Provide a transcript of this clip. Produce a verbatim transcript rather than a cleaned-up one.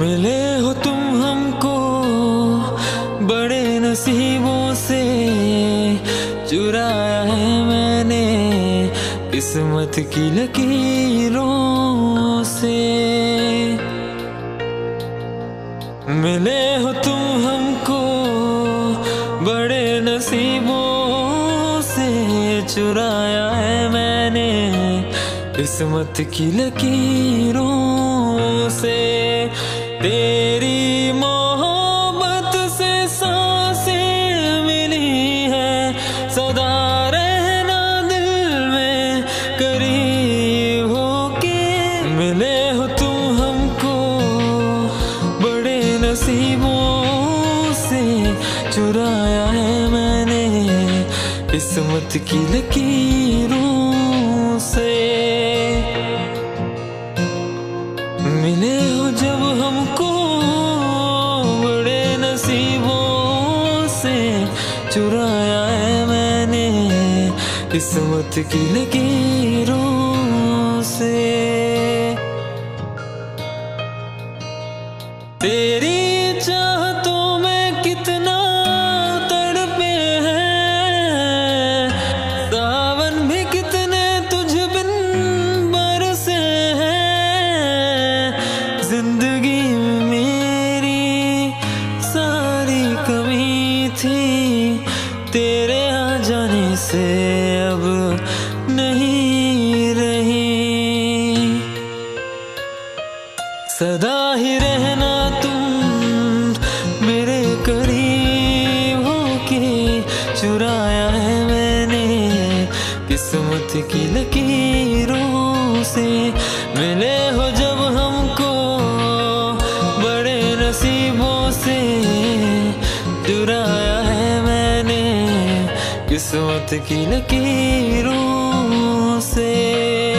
मिले हो तुम हमको बड़े नसीबों से, चुराया है मैंने किस्मत की लकीरों से। मिले हो तुम हमको बड़े नसीबों से, चुराया है मैंने किस्मत की लकीरों से। तेरी मोहब्बत से सांसें मिली है, सदा रहना दिल में करीब होके। मिले हो तुम हमको बड़े नसीबों से, चुराया है मैंने किस्मत की लकीरों से। मिले हो जब हमको बड़े नसीबों से, चुराया है मैंने किस्मत की लकीरों से। तेरी चाहतों में कितना तड़पे हैं, सावन भी कितने तुझ बिन बरसे हैं। जिंदगी में मेरी सारी कमी थी, तेरे आ जाने से अब नहीं रही। सदा ही रहना तुम मेरे करीब होके, चुराया है मैंने किस्मत की लकीरों से। मिले हो जब हमको बड़े नसीबों से, चुराया है मैंने किस्मत की लकीरों से।